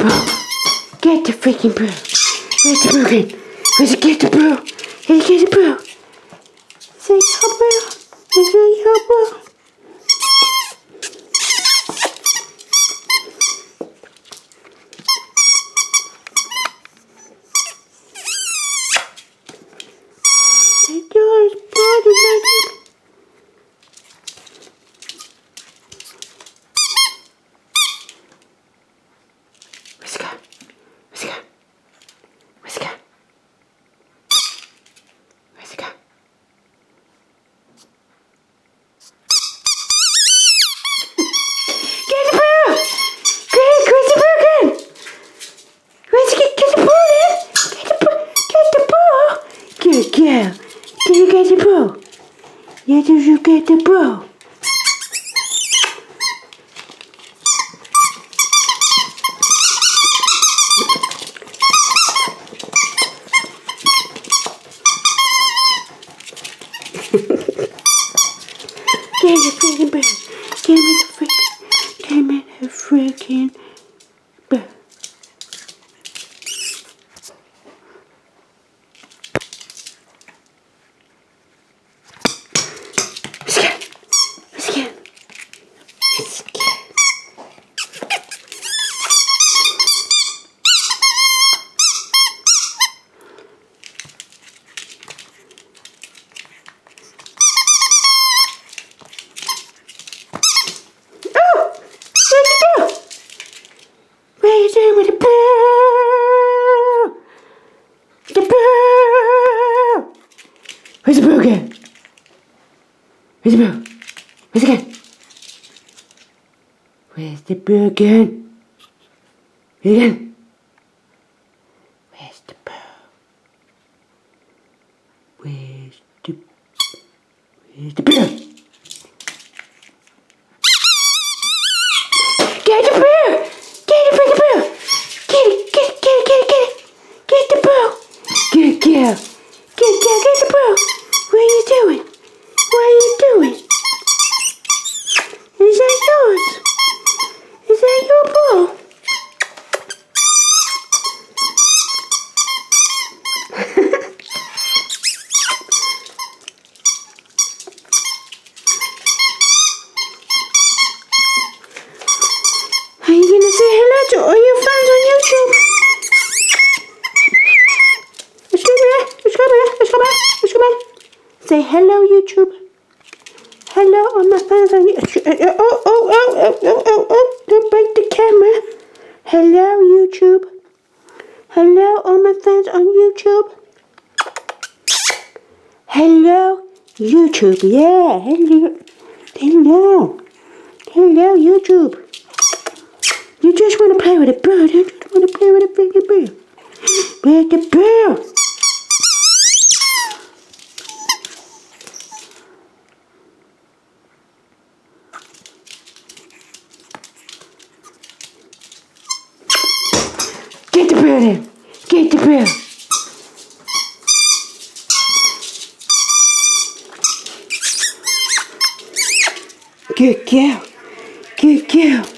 ball. Get the freaking ball. Where's the ball again? Where's it? Get the ball. Hey, get the ball. Is that your ball? Is that your ball? Take yours, body like Where's it go? Where's it go? Where's it go? Where's it go? Get the ball! Greg, where's the ball again? Where's it? Get the ball in! Get the ball! Get the ball! Good girl. Did you get the ball? Yeah, did you get the ball? Get the freaking ball. Give me the freaking ball. What are you doing with the ball? The ball! Where's the ball again? Where's the ball? Where's it again? Where's the ball again? Again? Where's the ball? Where's the ball? Get the ball! Get the freaking ball! Get it! Get the ball! Good girl! Good girl, get the ball! What are you doing? What are you doing? Is that yours? Is that your ball? Are you gonna say hello to all your fans on YouTube? Let's go back. Say hello, YouTube. Hello, all my fans on YouTube. Oh, don't break the camera. Hello, YouTube. Hello, all my fans on YouTube. Hello, YouTube. Yeah, hello, YouTube. You just want to play with a bird. You just want to play with a freaking bird. Where's the bird? Get the bird in. Get the bird. Good girl. Good girl.